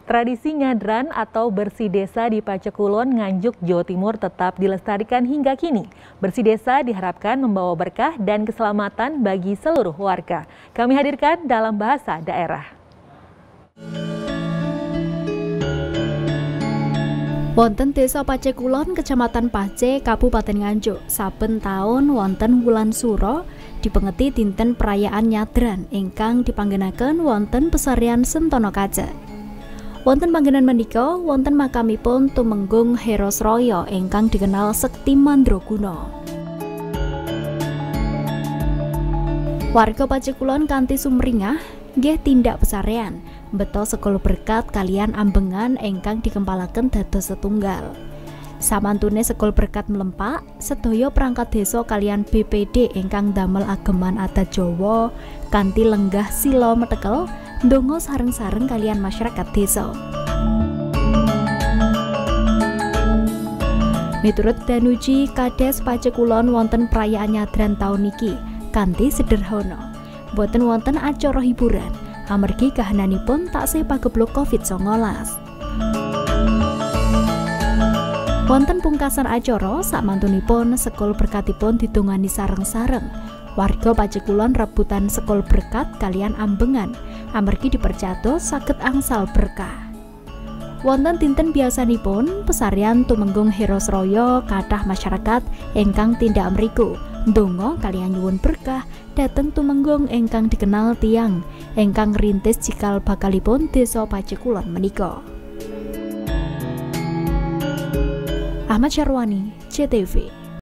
Tradisi nyadran atau bersih desa di Pacekulon, Nganjuk, Jawa Timur tetap dilestarikan hingga kini. Bersih desa diharapkan membawa berkah dan keselamatan bagi seluruh warga. Kami hadirkan dalam bahasa daerah. Wonten Desa Pacekulon, Kecamatan Pace, Kabupaten Nganjuk, saben taun wonten wulan Suro dipengeti dinten perayaan nyadran ingkang dipanggenaken wonten pesarian Sentono Kaca. Wonten panggenan menika wonten makamipun Tumenggung Herosroyo ingkang dikenal sekti Mandraguna. Warga Pacekulon kanthi sumringah nggih tindak pesarean beto sekul berkat kalian ambengan ingkang dikempalaken dados setunggal. Samantune sekul berkat melempak, sedaya perangkat desa kalian BPD ingkang damel ageman adat Jawa kanthi lenggah sila metekel ndonga sareng-sareng kalian masyarakat desa. Miturut Danuji Kades Pacekulon wonten perayaan nyadran taun niki kanthi sederhana. Boten wonten acara hiburan amargi kahananipun taksih pagebluk Covid-19. Wonten pungkasan acara sakmantunipun sekul berkatipun didongani sareng-sareng. Warga Pacekulon rebutan sekul berkat kalian ambengan amargi dipercados saged angsal berkah. Wonten dinten biasanipun pesarian Tumenggung Herosroyo kathah masyarakat ingkang tindak mriku ndonga kaliyan nyuwun berkah dhateng Tumenggung ingkang dikenal tiyang ingkang ngrintis cikal bakalipun Desa Pacekulon menika. Ahmad Syarwani, CTV.